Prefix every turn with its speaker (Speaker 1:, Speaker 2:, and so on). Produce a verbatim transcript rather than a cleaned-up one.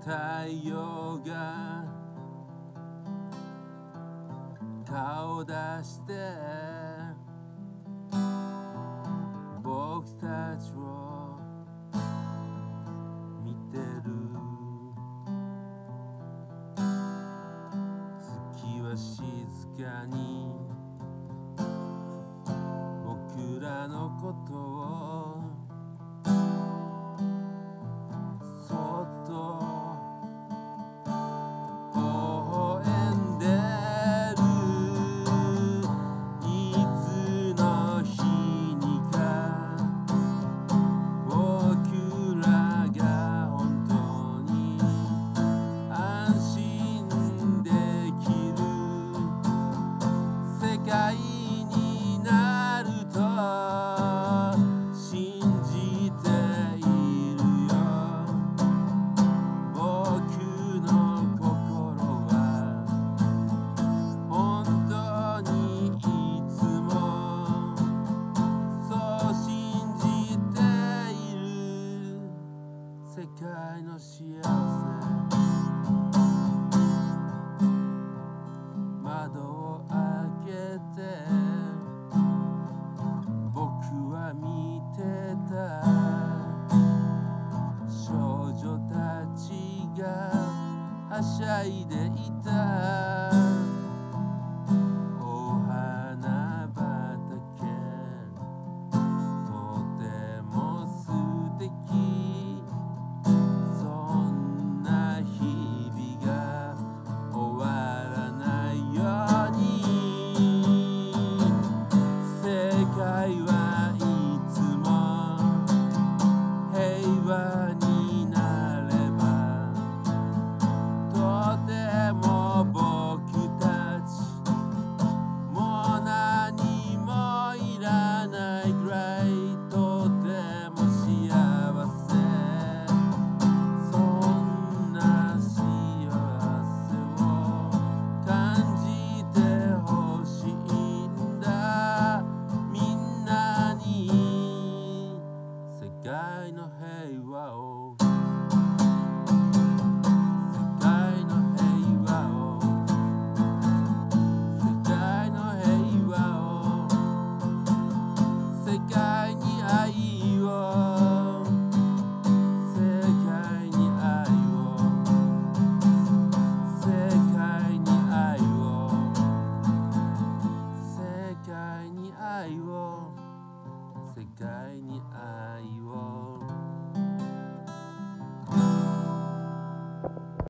Speaker 1: 太陽が顔出して僕たちを見てる。月は静かに僕らのことをそっと微笑んでる。いつの日にか僕らが本当に安心できる世界になると信じているよ。僕の心は本当にいつもそう信じている。世界の幸せ窓を開けて僕は見てた。少女たちがはしゃいでいた。お花畑とても素敵。そんな日々が終わらないように世界はいつも平和になればとても僕たちもう何もいらないくらいとても幸せ。そんな幸せを感じてほしいんだみんなに。世界の平和を世界の平和を世界の平和を世界に愛を世界に愛を世界に愛を世界に愛を世界に愛を